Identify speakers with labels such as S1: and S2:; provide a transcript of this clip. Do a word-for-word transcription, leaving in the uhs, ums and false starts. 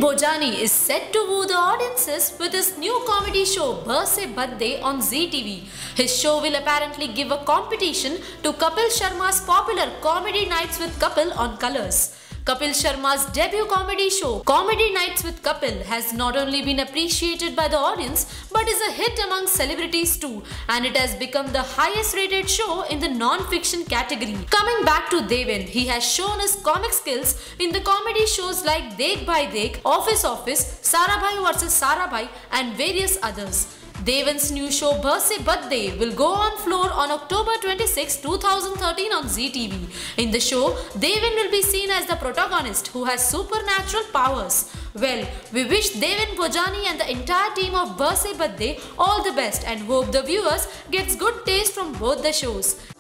S1: Bhojani is set to woo the audiences with his new comedy show Barse Badde on Zee T V. His show will apparently give a competition to Kapil Sharma's popular Comedy Nights with Kapil on Colors. Kapil Sharma's debut comedy show, Comedy Nights with Kapil, has not only been appreciated by the audience but is a hit among celebrities too, and it has become the highest rated show in the non-fiction category. Coming back to Devan, he has shown his comic skills in the comedy shows like Dekh Bhai Dekh, Office Office, Sarabhai versus Sarabhai and various others. Devan's new show Barse Badde will go on floor on October twenty-sixth, two thousand thirteen on Zee T V. In the show, Devan will be seen as the protagonist who has supernatural powers. Well, we wish Devan Bhojani and the entire team of Barse Badde all the best and hope the viewers gets good taste from both the shows.